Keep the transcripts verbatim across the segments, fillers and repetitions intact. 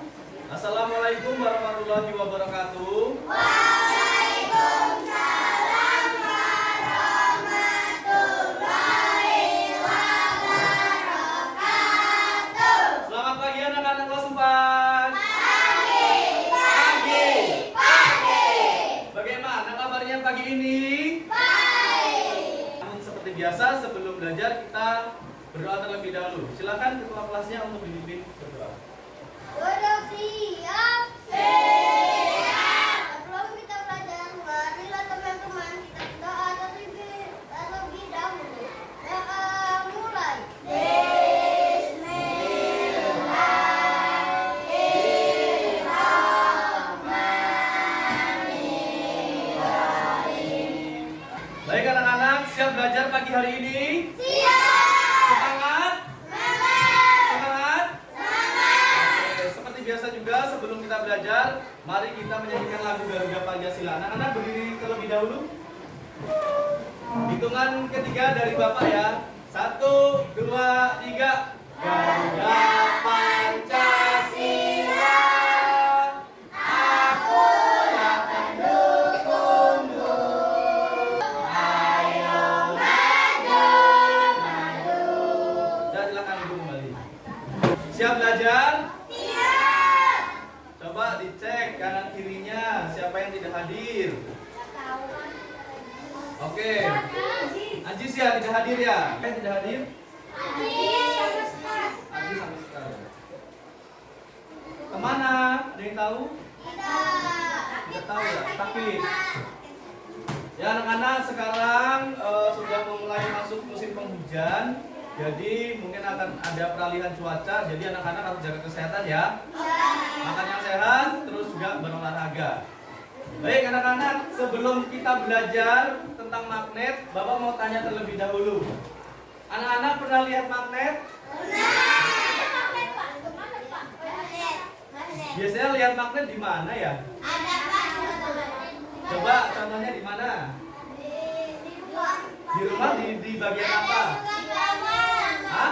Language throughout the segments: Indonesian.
Assalamualaikum warahmatullahi wabarakatuh. Waalaikumsalam warahmatullahi wabarakatuh. Selamat pagi anak-anak kelas empat. Pagi, pagi, pagi. Bagaimana kabarnya pagi ini? Baik. Namun seperti biasa sebelum belajar kita berdoa terlebih dahulu. Silakan ketua kelasnya untuk dipimpin berdoa. Duduk siap. Siap. Sebelum kita belajar, marilah teman-teman kita berdoa terlebih terlebih dahulu. Doa mulai. Bismillahirrahmanirrahim. Baik anak-anak, siap belajar pagi hari ini? Siap. Semangat? Semangat. Semangat? Semangat. Oke, seperti biasa juga sebelum kita belajar, mari kita menyanyikan lagu Garuda Pancasila. Anak-anak berdiri terlebih dahulu. Hitungan ketiga dari Bapak ya. Satu, dua, tiga. Garuda Pancasila, aku akan dukungmu. Ayo maju, maju. Dan silakan ibu kembali. Siap belajar? Siap. Coba dicek kanan kirinya siapa yang tidak hadir. Oke. Ajis ya tidak hadir ya? Siapa yang tidak hadir? Ajis sama sekali. Kemana? Ada yang tahu? Tidak tahu ya? Takut. Ya anak-anak sekarang eh, sudah mulai masuk musim penghujan. Jadi mungkin akan ada peralihan cuaca. Jadi anak-anak harus jaga kesehatan ya. Makan yang sehat, terus juga berolahraga. Baik anak-anak, sebelum kita belajar tentang magnet, Bapak mau tanya terlebih dahulu. Anak-anak pernah lihat magnet? Biasanya lihat magnet di mana ya? Coba contohnya di mana? Di rumah di, di bagian apa? Hah?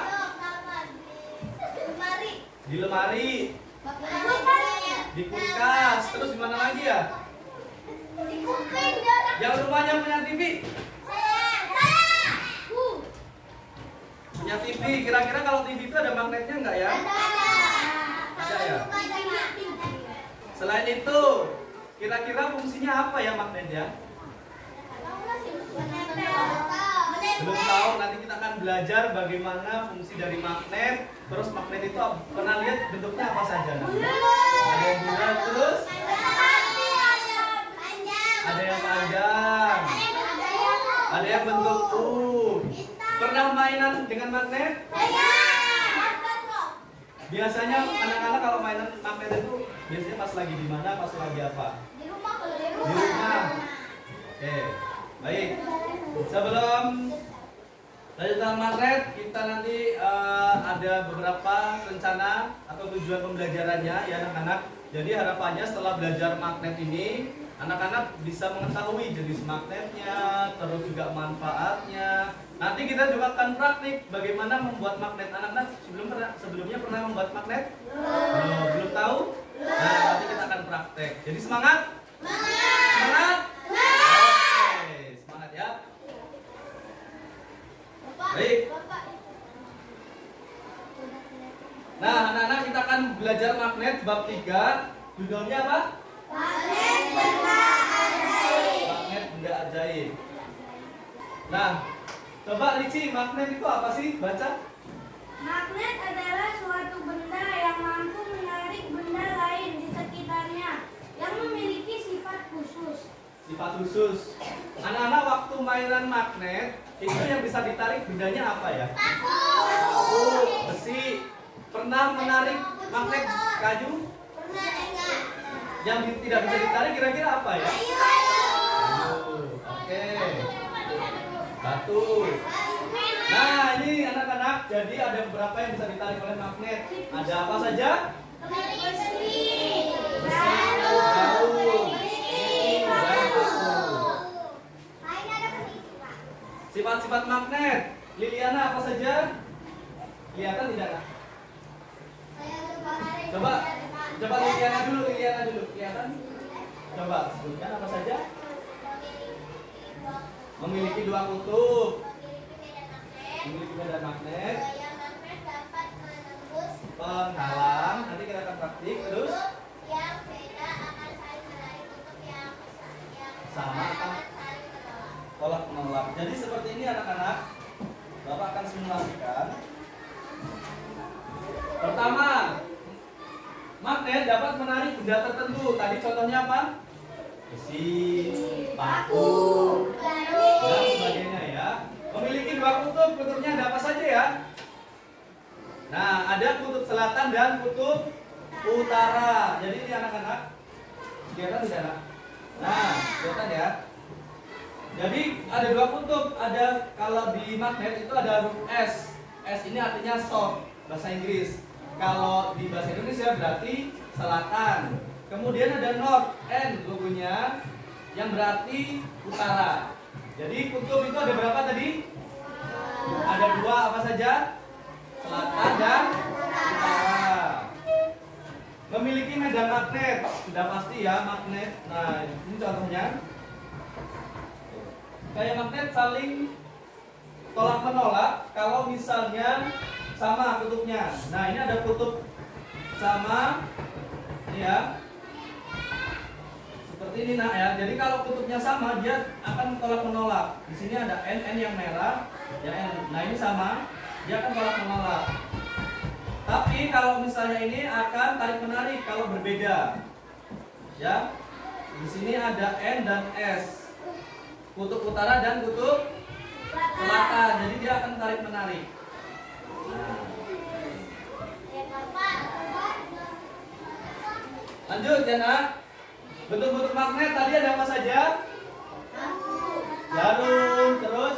Di lemari, di kulkas, terus di mana lagi ya? Yang rumahnya punya T V? Punya T V, kira-kira kalau T V itu ada magnetnya nggak ya? Ada ya? Selain itu, kira-kira fungsinya apa ya magnet ya? Belum tahu, nanti kita akan belajar bagaimana fungsi dari magnet. Terus magnet itu pernah lihat bentuknya apa saja? Nah? Ada yang bulat, terus ada yang panjang, ada yang bentuk U. Pernah mainan dengan magnet? Biasanya anak-anak kalau mainan magnet itu biasanya pas lagi di mana? Pas lagi apa? Di rumah. Di rumah. Oke, baik. Sebelum lanjut tentang magnet, kita nanti uh, ada beberapa rencana atau tujuan pembelajarannya ya anak-anak. Jadi harapannya setelah belajar magnet ini, anak-anak bisa mengetahui jenis magnetnya, terus juga manfaatnya. Nanti kita juga akan praktik bagaimana membuat magnet. Anak-anak sebelum pernah, sebelumnya pernah membuat magnet? Belum, belum tahu? Nah, nanti kita akan praktek. Jadi semangat? Semangat? Oke, semangat ya. Baik. Nah, anak-anak kita akan belajar magnet bab tiga. Judulnya apa? Magnet benda ajaib. Magnet benda ajaib. Nah, coba Ricci, magnet itu apa sih? Baca. Magnet adalah suatu benda yang mampu menarik benda lain di sekitarnya yang memiliki sifat khusus. Sifat khusus. Anak-anak waktu mainan magnet itu yang bisa ditarik bendanya apa ya? Paku, besi. Pernah menarik magnet kayu? Pernah enggak? Yang tidak bisa ditarik kira-kira apa ya? Kayu. Oke. Batu. Nah, ini anak-anak, jadi ada beberapa yang bisa ditarik oleh magnet. Ada apa saja? Besi, Batu, daun, dan batu. Sifat-sifat magnet. Liliana apa saja? Kelihatan tidak? Coba Coba Liliana dulu, Liliana dulu, kelihatan? Coba sebutkan apa saja? Memiliki dua kutub. Memiliki medan magnet. Penghalang. Nanti kita akan praktik terus. Yang beda akan saling menarik kutub yang Sama akan tolak menolak. Jadi seperti ini anak-anak. Bapak akan simulasikan. Pertama, magnet dapat menarik benda tertentu. Tadi contohnya apa? Besi, paku, dan sebagainya ya. Memiliki dua kutub. Kutubnya ada apa saja ya? Nah, ada kutub selatan dan kutub utara. Jadi ini anak-anak, kelihatan tidak anak? Nah, kelihatan ya. Jadi ada dua kutub. Ada kalau di magnet itu ada huruf S. S ini artinya south, bahasa Inggris. Kalau di bahasa Indonesia berarti selatan. Kemudian ada north, N logonya, yang berarti utara. Jadi kutub itu ada berapa tadi? Ada dua, apa saja? Selatan dan utara. Memiliki medan magnet, sudah pasti ya magnet. Nah ini contohnya. Kayak magnet saling tolak menolak kalau misalnya sama kutubnya. Nah ini ada kutub sama, ini ya. Seperti ini nak ya. Jadi kalau kutubnya sama dia akan tolak menolak. Di sini ada N, N yang merah, ya N. Nah ini sama, dia akan tolak menolak. Tapi kalau misalnya ini akan tarik menarik kalau berbeda. Ya. Di sini ada N dan S. Kutub utara dan kutub selatan. Jadi dia akan tarik menarik. Nah. Lanjut ya nak. Bentuk-bentuk magnet tadi ada apa saja? Jarum, terus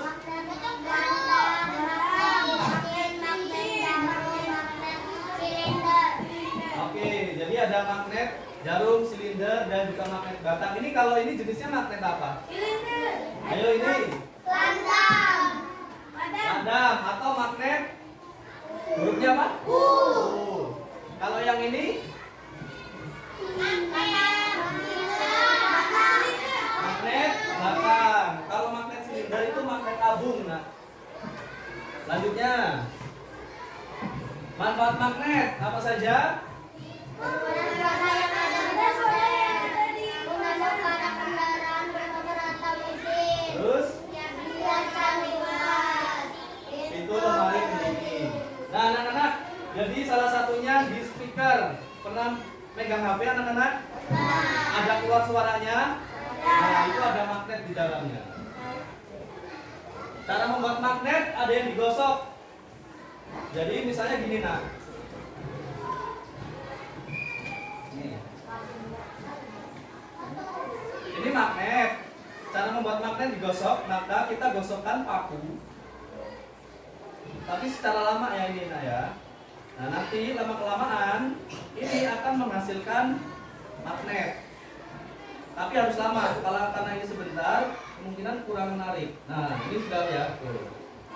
oke, jadi ada magnet, jarum, silinder, dan juga magnet batang. Ini kalau ini jenisnya magnet apa? Silinder. Ayo ini. Landam. Landam atau magnet hurufnya apa? U. Kalau yang ini magnet batang. Kalau magnet silinder itu magnet tabung. Nah, selanjutnya manfaat magnet apa saja? Terus pintu lemari pendingin. Nah anak-anak, jadi salah satunya di speaker. Pernah megang H P anak-anak? Ada keluar suaranya? Nah itu ada magnet di dalamnya. Cara membuat magnet ada yang digosok. Jadi misalnya gini nak. Nih. Ini magnet. Cara membuat magnet digosok, maka kita gosokkan paku. Tapi secara lama ya ini nak ya. Nah nanti lama kelamaan ini akan menghasilkan magnet. Tapi harus lama. Kalau karena ini sebentar, kemungkinan kurang menarik. Nah ini sudah ya. Tuh.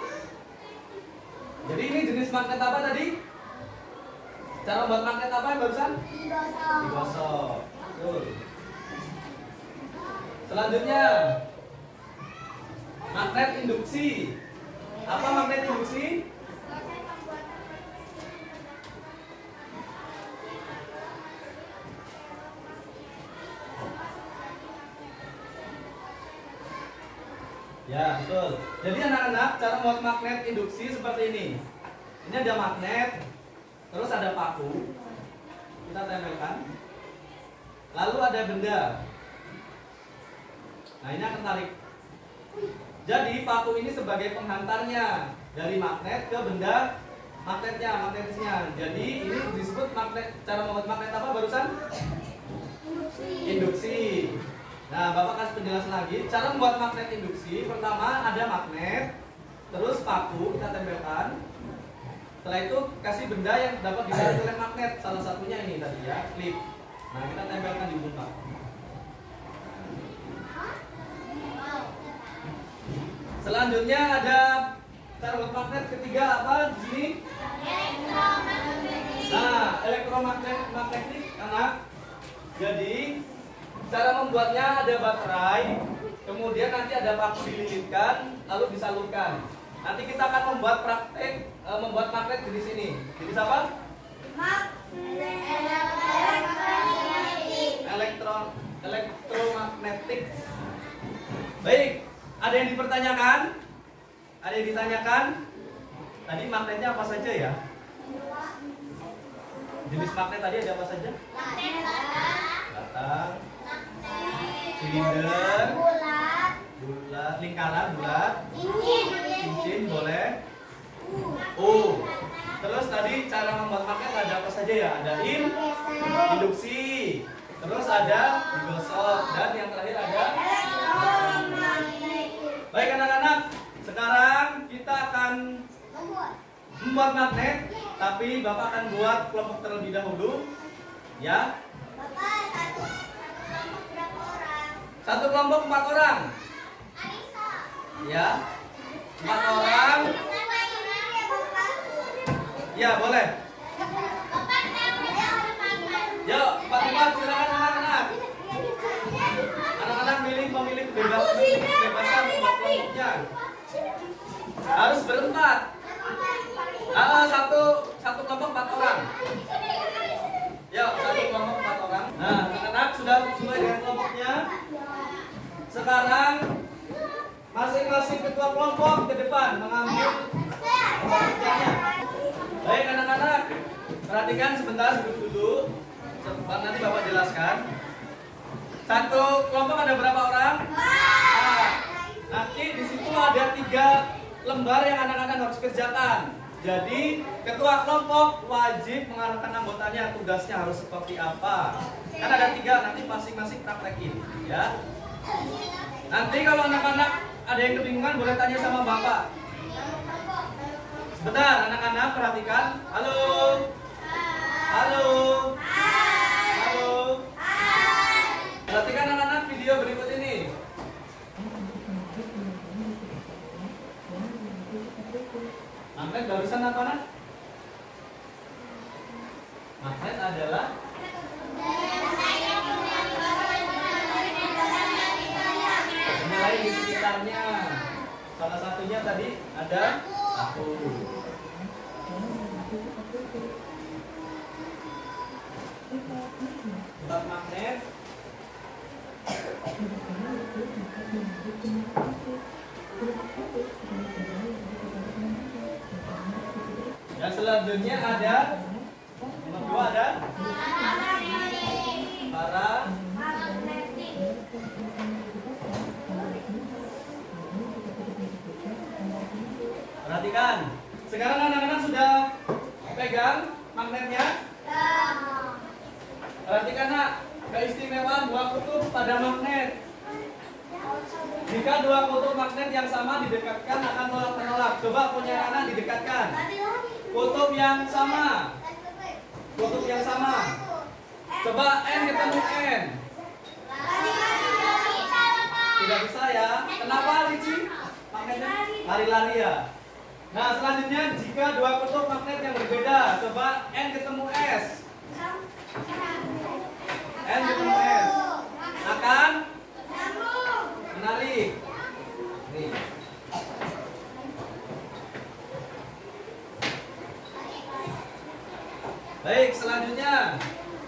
Jadi ini jenis magnet apa tadi? Cara membuat magnet apa yang barusan? Digosok. Digosok. Betul. Selanjutnya magnet induksi. Apa magnet induksi? Ya, betul. Jadi anak-anak, cara membuat magnet induksi seperti ini. Ini ada magnet, terus ada paku. Kita tempelkan. Lalu ada benda. Nah, ini akan tarik. Jadi paku ini sebagai penghantarnya dari magnet ke benda magnetnya, magnetisnya. Jadi ini disebut magnet. Cara membuat magnet apa barusan? Induksi. Induksi. Nah, Bapak kasih penjelasan lagi. Cara membuat magnet induksi, pertama ada magnet, terus paku kita tempelkan. Setelah itu kasih benda yang dapat ditarik oleh magnet. Salah satunya ini tadi ya, klip. Nah, kita tempelkan di ujung paku. Selanjutnya ada cara membuat magnet ketiga apa di sini? Elektromagnetik. Nah, elektromagnetik anak. Jadi cara membuatnya ada baterai, kemudian nanti ada paku dililitkan, lalu disalurkan. Nanti kita akan membuat praktek e, membuat magnet di sini. Jadi apa? Elektron elektromagnetik. Baik, ada yang dipertanyakan? Ada yang ditanyakan? Tadi magnetnya apa saja ya? Jenis magnet tadi ada apa saja? Batang, silinder, bulat, lingkaran, bulat, cincin, boleh. Oh, terus tadi cara membuat magnet ada apa saja ya? Ada in, induksi, terus ada digosok, dan yang terakhir ada. Baik anak-anak, sekarang kita akan membuat magnet, tapi Bapak akan buat kelompok terlebih dahulu, ya. Bapak, satu, satu kelompok berapa orang? Satu kelompok empat orang, Anissa. ya. Empat orang, ya boleh. Bapak, saya Yuk, empat empat silakan anak-anak. Anak-anak milih memilih bebas kebebasan membuat kelompoknya. Harus berempat. Ah, satu satu kelompok empat orang. Yuk, satu kelompok empat orang. Nah, anak-anak sudah sesuai dengan kelompoknya. Sekarang masing-masing ketua kelompok ke depan mengambil kelompoknya. Baik anak-anak, perhatikan sebentar, duduk dulu. Sebentar, nanti Bapak jelaskan. Satu kelompok ada berapa orang? Nah, nanti di situ ada tiga lembar yang anak-anak harus kerjakan. Jadi ketua kelompok wajib mengarahkan anggotanya tugasnya harus seperti apa. Kan ada tiga, nanti masing-masing praktekin, ya. Nanti kalau anak-anak ada yang kebingungan boleh tanya sama Bapak. Sebentar, anak-anak perhatikan. Halo. Halo. Halo. Perhatikan anak-anak video berikut ini. Magnet barusan apa nak? Magnet adalah benda lain di sekitarnya. Salah satunya tadi ada aku. Buat magnet. Dan selanjutnya ada nomor dua ada para perhatikan. Sekarang anak-anak sudah pegang magnetnya. Perhatikan nak, keistimewaan dua kutub pada magnet. Jika dua kutub magnet yang sama didekatkan akan tolak menolak. Coba punya anak didekatkan. Kutub yang sama. Kutub yang sama. Coba N ketemu N. Tidak bisa ya. Kenapa Lici? Magnetnya lari-lari ya. Nah selanjutnya jika dua kutub magnet yang berbeda, coba N ketemu S. N ketemu S. Akan menarik. Nih. Baik, selanjutnya.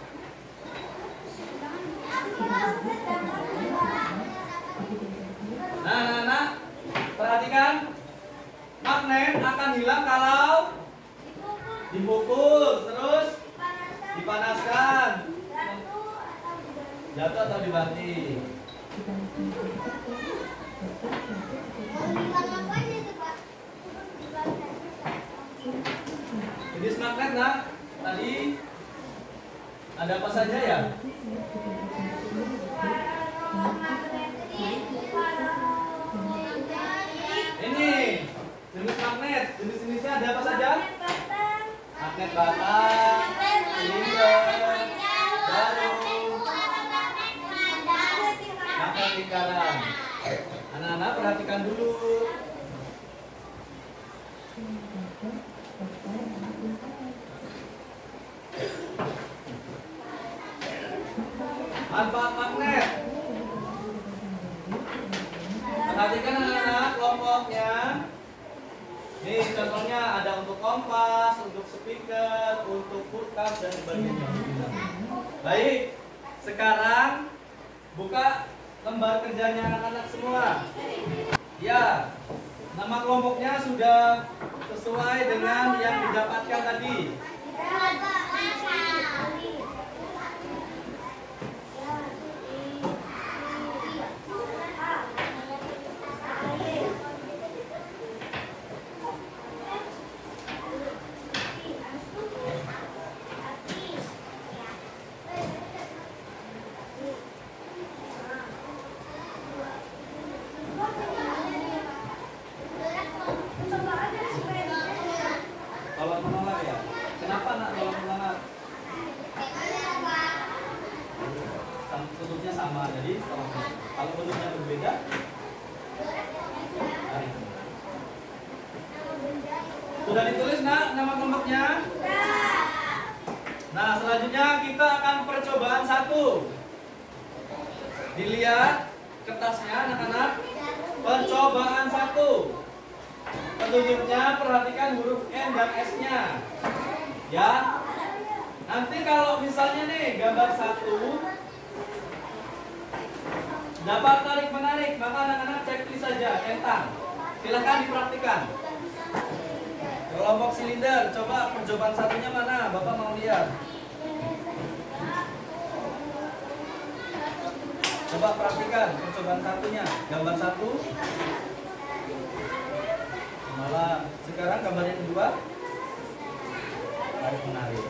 Nah, nah, nah, perhatikan. Magnet akan hilang kalau dipukul, terus dipanaskan, jatuh atau dibanting. Jenis magnet nak, tadi ada apa saja ya? Ini jenis magnet, jenis-jenisnya ada apa saja? Magnet batang, silinder, jarum, magnet lingkaran. Anak-anak perhatikan dulu. Manfaat magnet. Perhatikan anak-anak kelompoknya. Nih contohnya ada untuk kompas, untuk speaker, untuk kulkas dan sebagainya. Baik, sekarang buka lembar kerjanya anak-anak semua. Ya, nama kelompoknya sudah sesuai dengan yang didapatkan tadi. Tolong menolak ya. Kenapa nak tolong menolak? Bentuknya sama, jadi kalau bentuknya berbeda, sudah ditulis nak nama kelompoknya? Nah selanjutnya kita akan percobaan satu. Dilihat kertasnya anak-anak. Percobaan satu. Petunjuknya perhatikan huruf N dan S-nya. Ya. Nanti kalau misalnya nih gambar satu dapat tarik menarik, maka anak-anak checklist saja, centang. Silahkan dipraktikan. Kelompok silinder, coba percobaan satunya mana? Bapak mau lihat. Coba praktikan percobaan satunya. Gambar satu. Malah sekarang gambar yang kedua. Tarik menarik.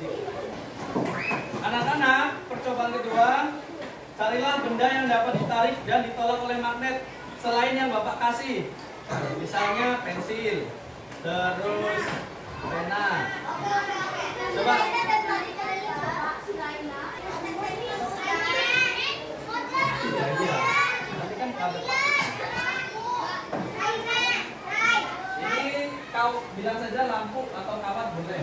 Anak-anak, percobaan kedua, carilah benda yang dapat ditarik dan ditolak oleh magnet selain yang Bapak kasih. Misalnya pensil, terus pena. Coba. Ya, iya. Nanti kan kabel. Ini kau bilang saja lampu atau kawat boleh.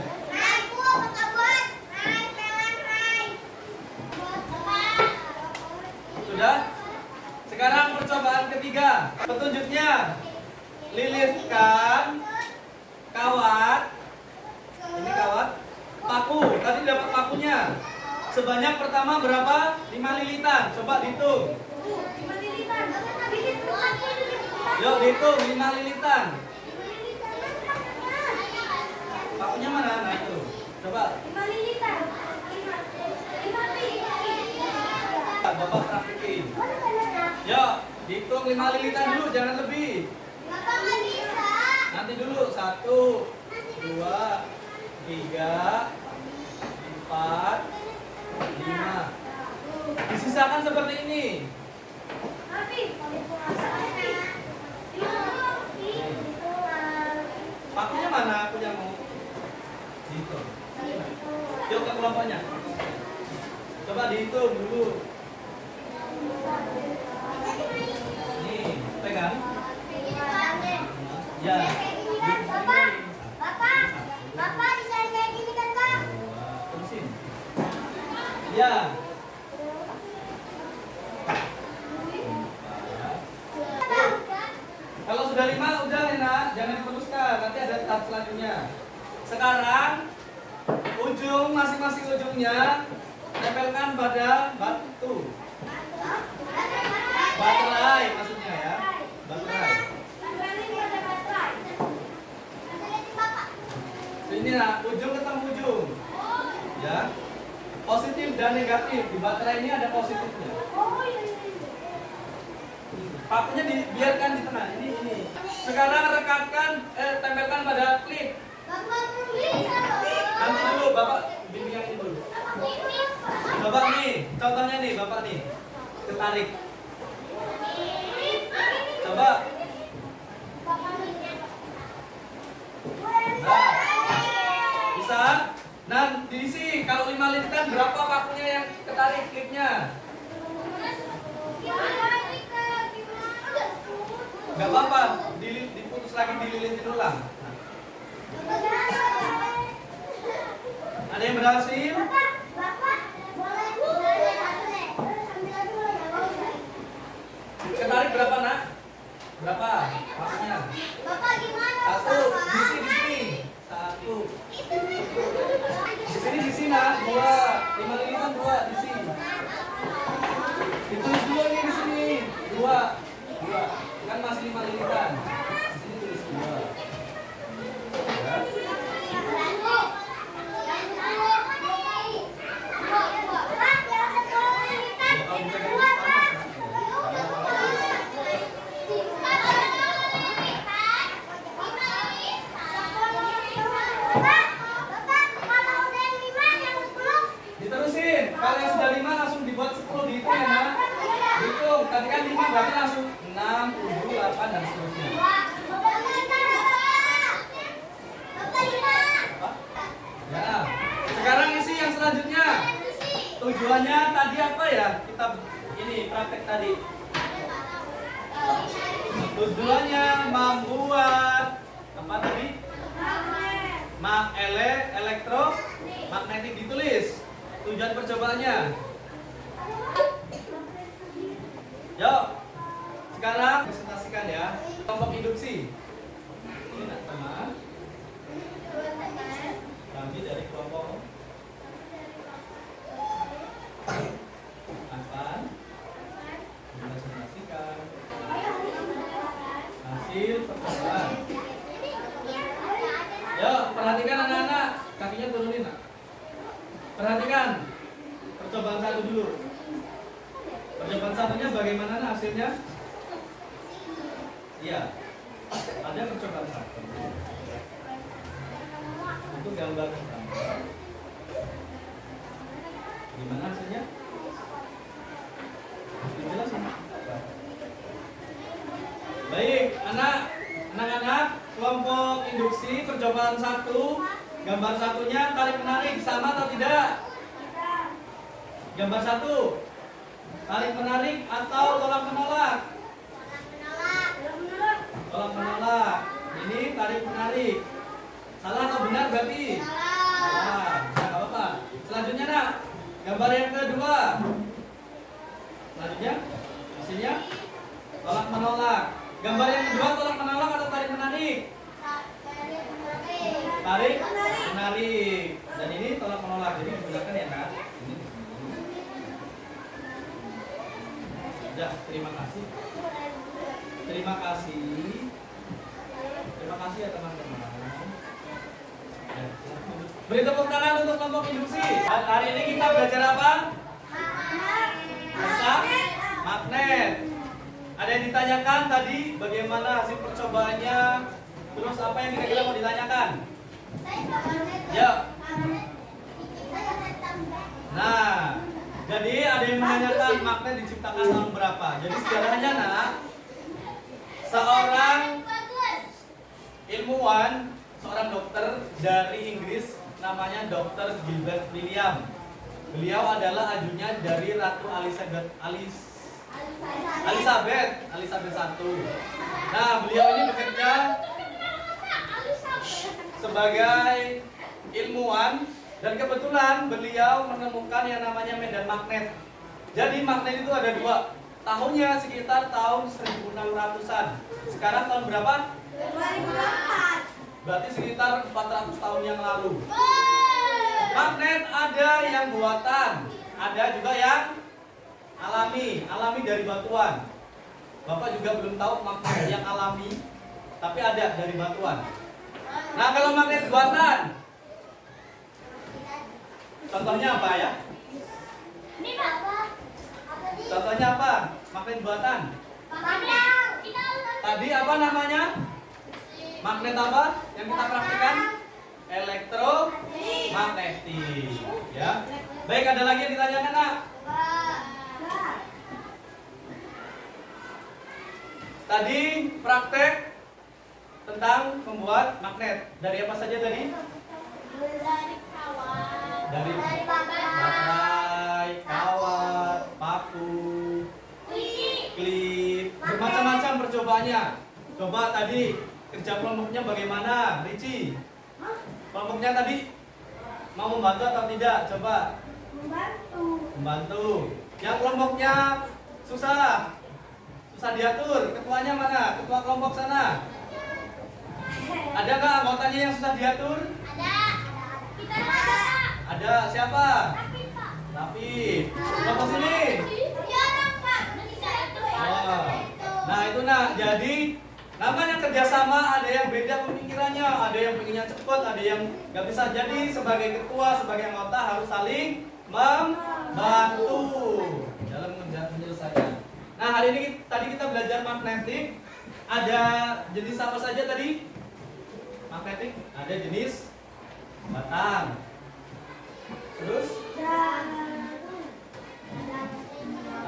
Sudah? Sekarang percobaan ketiga. Petunjuknya lilitkan kawat. Ini kawat. Paku. Tadi dapat pakunya. Sebanyak pertama berapa? lima lilitan. Coba dihitung. lima lilitan. Yuk dihitung lima lilitan. Pakunya mana? Nah itu. Coba. lima lilitan. lima lilitan. Bapak praktekin. Yuk, dihitung lima lilitan dulu, jangan lebih. Nanti dulu satu, dua, tiga, empat, lima. Disisakan seperti ini. Pakunya mana? Aku yang mau dihitung. Yuk ke kelompoknya. Coba dihitung dulu. Nih, pegang. Ya. Bapak, Bapak, Bapak bisa kayak gini kan Pak? Terusin. Ya. Kalau sudah lima, udah Nena, jangan diteruskan. Nanti ada tahap selanjutnya. Sekarang ujung masing-masing ujungnya tempelkan pada batu. Baterai maksudnya ya. Baterai. Ini nah, ujung ketemu ujung. Ya. Positif dan negatif. Di baterai ini ada positifnya. Pakunya dibiarkan di tengah. Ini ini. Sekarang rekatkan eh tempelkan pada klip. Nanti dulu Bapak bimbing yang ini dulu. Coba nih, contohnya nih Bapak nih. Ketarik. Coba. Nah, bisa. Nah, diisi kalau lima lilitan berapa pakunya yang ketarik klipnya? Gak apa-apa, diputus lagi dililitin ulang. Ada yang berhasil? Bapak, Bapak, boleh Kalau yang sudah lima langsung dibuat sepuluh dihitung ya, Nak. Hitung. Tadi kan lima berarti langsung enam, tujuh, delapan dan seterusnya. Ya. Sekarang isi yang selanjutnya. Tujuannya tadi apa ya? Kita ini praktek tadi. Tujuannya membuat apa tadi? Mak ele elektro magnetik ditulis. Tujuan percobaannya. Yuk. Sekarang presentasikan ya. Kelompok induksi. Ini nak teman. Kami dari kelompok akan presentasikan hasil percobaan. Yuk, perhatikan anak-anak, kakinya turunin, Nak. Perhatikan percobaan satu dulu. Percobaan satunya bagaimana, Nak, hasilnya? Iya, ada percobaan satu. Itu gambar pertama. Gimana hasilnya? Dijelasin. Baik, anak, anak-anak, kelompok induksi percobaan satu, gambar satunya tarik menarik sama atau tidak? Gambar satu, tarik menarik atau tolak menolak? Tolak menolak. Ini tarik menarik. Salah atau benar berarti? Salah. Nah, nggak apa-apa. Selanjutnya, Nak, gambar yang kedua. Selanjutnya, hasilnya tolak menolak. Gambar yang kedua tolak menolak atau tarik menarik? Tarik menarik. Dan ini tolak menolak. Jadi digunakan ya, Nak. Ini. Ya, terima kasih. Terima kasih. Terima kasih ya teman-teman. Ya. Beri tepuk tangan untuk kelompok induksi. Hari ini kita belajar apa? Tentang magnet. Ada yang ditanyakan tadi bagaimana hasil percobaannya? Terus apa yang kira-kira mau ditanyakan? Ya. Nah, jadi ada yang menanyakan magnet diciptakan tahun berapa? Jadi sejarahnya, Nak, seorang ilmuwan, seorang dokter dari Inggris namanya dokter Gilbert William. Beliau adalah ajunya dari Ratu Elizabeth Alice Elizabeth Elizabeth satu. Nah, beliau ini bekerja sebagai ilmuwan dan kebetulan beliau menemukan yang namanya medan magnet. Jadi magnet itu ada dua. Tahunnya sekitar tahun seribu enam ratusan. Sekarang tahun berapa? dua ribu empat. Berarti sekitar empat ratus tahun yang lalu. Magnet ada yang buatan, ada juga yang alami. Alami dari batuan. Bapak juga belum tahu magnet yang alami, tapi ada dari batuan. Nah, kalau magnet buatan, contohnya apa ya? Ini Bapak. Contohnya apa? Magnet buatan. Tadi apa namanya? Magnet apa yang kita praktikkan? Elektromagnetik. Ya. Baik, ada lagi yang ditanyakan, Nak? Tadi praktek tentang membuat magnet. Dari apa saja tadi? Dari kawat. Dari Dari baterai. baterai, kawat, paku, klip, bermacam-macam percobaannya. Coba tadi kerja kelompoknya bagaimana, Ricci? Kelompoknya tadi mau membantu atau tidak? Coba. Membantu. Membantu. Yang kelompoknya susah, susah diatur. Ketuanya mana? Ketua kelompok sana. Ada nggak anggotanya yang susah diatur? Ada. Kita ada. Ada siapa? Tapi Pak. Tapi kelompok sini. Ya orang Pak. Bisa itu ya. Oh. Nah itu, Nak. Jadi namanya kerjasama, ada yang beda pemikirannya, ada yang pengennya cepat, ada yang nggak bisa. Jadi sebagai ketua, sebagai anggota harus saling membantu dalam menyelesaikan. Nah, hari ini tadi kita belajar magnetik. Ada jenis apa saja tadi? Magnetik ada jenis batang. Terus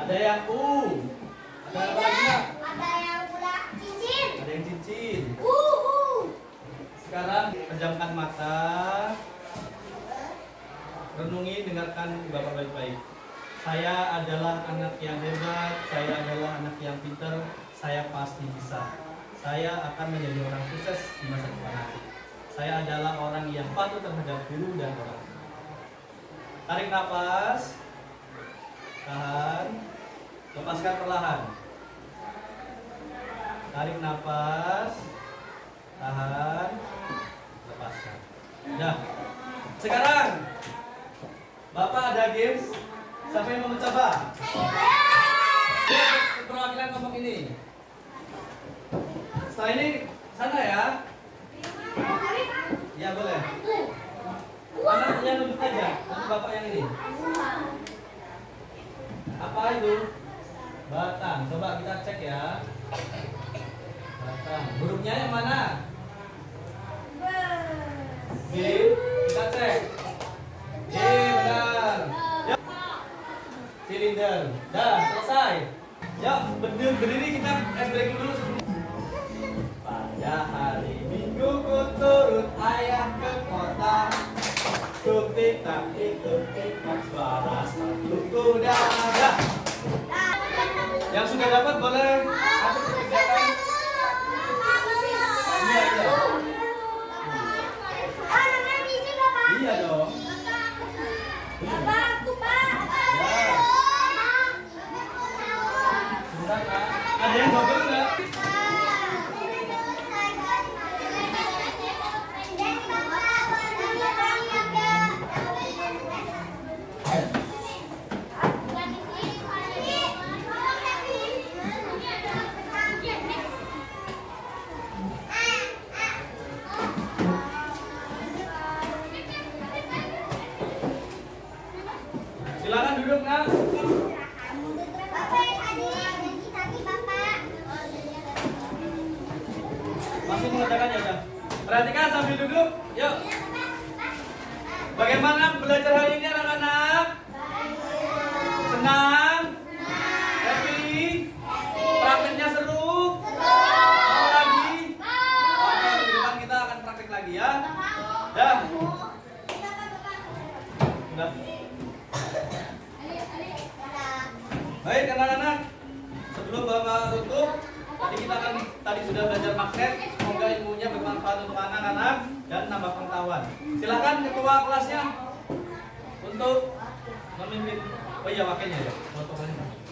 Ada yang U. Ada apa lagi Nak? Ada yang pula cincin. Ada yang cincin. Uh. Sekarang pejamkan mata. Renungi, dengarkan Bapak baik-baik. Saya adalah anak yang hebat, saya adalah anak yang pintar, saya pasti bisa. Saya akan menjadi orang sukses di masa depan nanti. Saya adalah orang yang patuh terhadap guru dan orang. Tarik nafas, tahan, lepaskan perlahan. Tarik nafas, tahan, lepaskan. Nah, sekarang Bapak ada games. Siapa yang mau mencoba? Lihat perwakilan kelompok ini. Setelah ini sana ya. Ya boleh. Anak yang nunjuk aja. Nanti Bapak yang ini. Apa itu? Batang. Coba kita cek ya. Batang. Hurufnya yang mana? G. Kita cek. G benar. Ya. Silinder. Dah selesai. Ya berdiri, berdiri kita es break dulu. Pada hari Minggu ku turut ayah ke kota. Tuk tik tak tik tuk tik tak suara satu kuda. Dah. Yang sudah dapat boleh masuk ke kegiatan. Iya iya. Iya dong. Bapak, aku Pak. Ya. Sebentar, Kak. Ada yang double nggak? Silakan duduk, Nak. Masih mengerjakan ya, udah. Perhatikan sambil duduk. Yuk. Bagaimana belajar hari ini anak-anak? Senang? Happy? Prakteknya seru? Mau lagi? Oke, minggu depan kita akan praktek lagi ya. Dah. Udah. Baik anak-anak, sebelum Bapak tutup, tadi kita akan tadi sudah belajar magnet. Semoga ilmunya bermanfaat untuk anak-anak dan nambah pengetahuan. Silakan ketua kelasnya untuk memimpin. Oh iya, wakilnya ya. Fotonya.